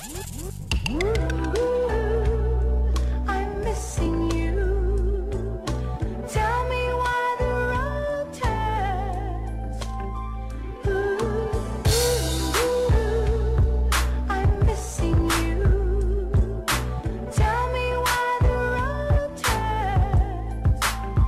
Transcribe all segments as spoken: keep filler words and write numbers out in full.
I'm missing you. Tell me why the road turns. Ooh, I'm missing you. Tell me why the road turns.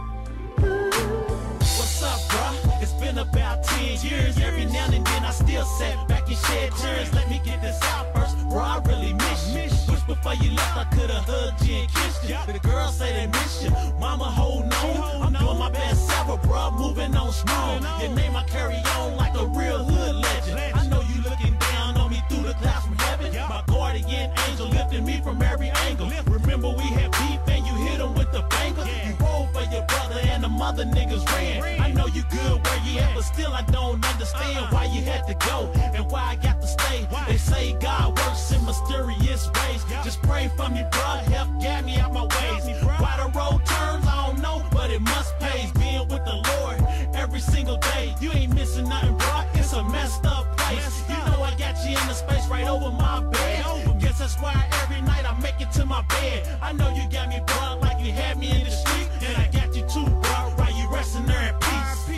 Ooh. What's up, bruh? It's been about ten years. Every now and then I still sit back and shed tears. Let me get this out first, bro. I really miss you. Wish before you left I could've hugged you and kissed you. The girls say they miss you. Mama, hold on. I'm doing my best ever, bro. Moving on strong. Your name I carry on like a real hood legend. I know you looking down on me through the clouds from heaven. My guardian angel lifting me from every angle. Remember we had beef and you hit him with the banger. You rolled for your brother and the mother niggas ran. I know you good where you at, but still I don't understand why you had to go and why I got to stay. They say God works in mysterious ways. Just pray for me, bruh, help get me out my ways. Why the road turns, I don't know, but it must pay. Being with the Lord every single day. You ain't missing nothing, bruh, it's a messed up place. You know I got you in the space right over my bed. Guess that's why every night I make it to my bed. I know you got me, bruh, like you had me in the street. And I got you too, bruh, while you resting there in peace.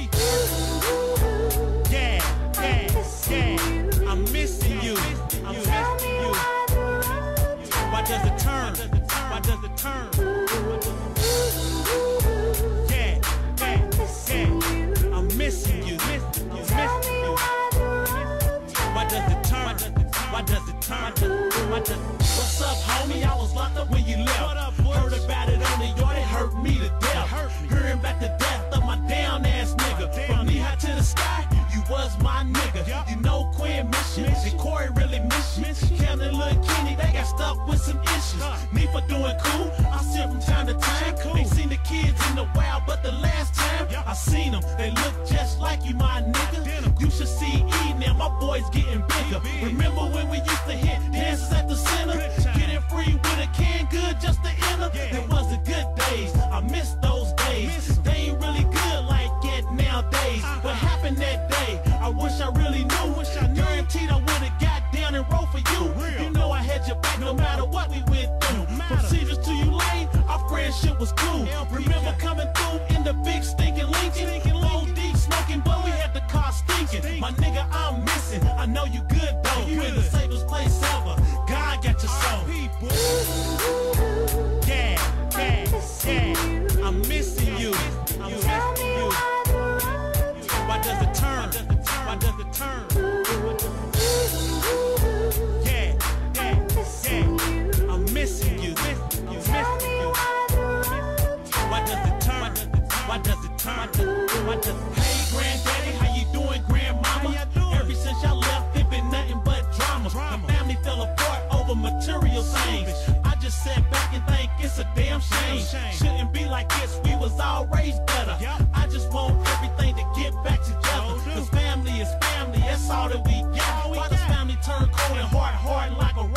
Yeah, yeah, yeah, I'm missing you. I'm missing you. Why does it turn? Why does it turn? Yeah, yeah, yeah, I'm missing you. I'm missing you. Why does it turn? Why does it turn? Why does it? What's up, homie? I was locked up when you left. Heard about it on the yard, it hurt me to death. Hearing about the death of my down ass nigga. From knee high to the sky, you was my nigga. You know Quinn mission, and Corey really miss you. Cam and Lil Kenny, they got stuck with some issues. Me for doing cool, I see it from time to time. Ain't seen the kids in the wild, but the last time I seen them, they look just like you, my nigga. You should see E now, my boy's getting bigger. Remember when we used to hit dances at the center? Getting free with a can good just to enter. It was the good days, I miss those days. They ain't really good like it nowadays. What happened that day? I wish I really knew. Guaranteed I would've got down and rolled for you. You know I had your back no matter what we went through. From Cedars to you lane, our friendship was cool. Remember coming through in the big stinking Lincoln? Low deep smoking, but we had the car stinking. My nigga, I'm missing. I know you good though. You in the safest place ever. God got your soul. Yeah, yeah, yeah. I'm missing you. I'm missing you. Why does it turn? Why does it turn? Yeah, yeah, yeah. I'm missing you. I'm missing you. Why does it turn? Why does it turn? Why does it? Hey, granddaddy, how you doing, grandmama? Ever since y'all left, it been nothing but drama. My family fell apart over material things. I just sat back and think it's a damn shame. Shouldn't be like this, we was all raised better. I just want everything to get back together. Cause family is family, that's all that we got. Why does family turn cold and hard, hard like a